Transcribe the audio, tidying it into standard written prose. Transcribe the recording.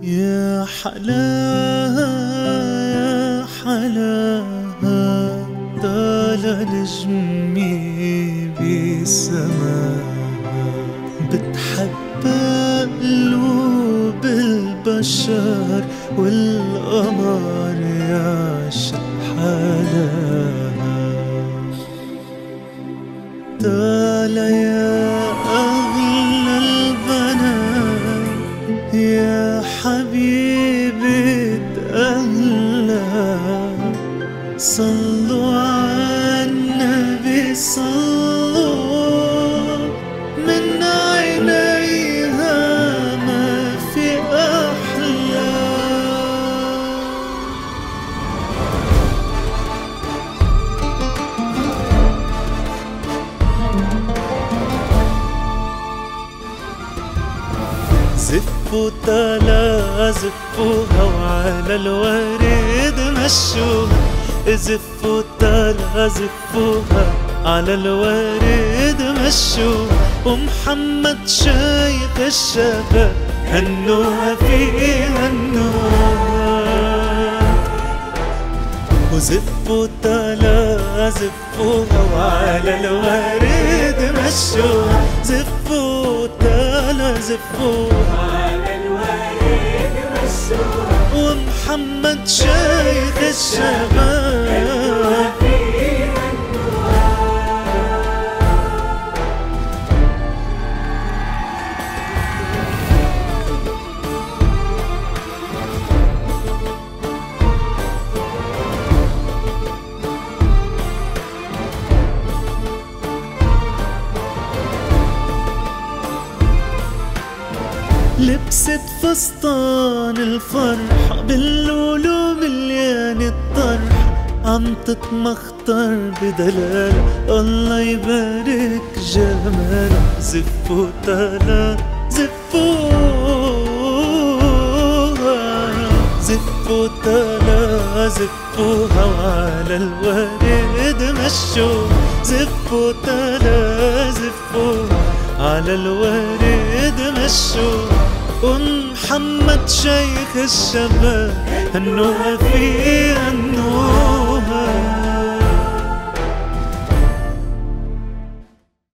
يا حلاها يا حلاها طالع نجمي بسماها، بتحب قلوب البشر والقمر يعشق حلاها. طالع يا أغلى البنات يا حبيبة أهلها، صلوا عالنبي صلوا، من عينيها ما في أحلى. زفوا تلا زفوها وعلى الورد مشوها، زفوا تلا زفوها على الورد مشوها، ومحمد شايخ الشباب هنوها في هنوها. وزفوا تلا زفوها وعلى الورد مشوها، زفوا تلا زفوها على الورد مشوها، ومحمد شايخ الشباب لبست فستان الفرحة باللولو مليان الطرح، عم تتمخطر بدلالة الله يبارك جمالها. زفوا تلا زفوها، زفوا تلا زفوها وعلى الورد مشوها، زفوا تلا زفوها على الورد مشوها، ومحمد شيخ الشباب هنوها في هنوها.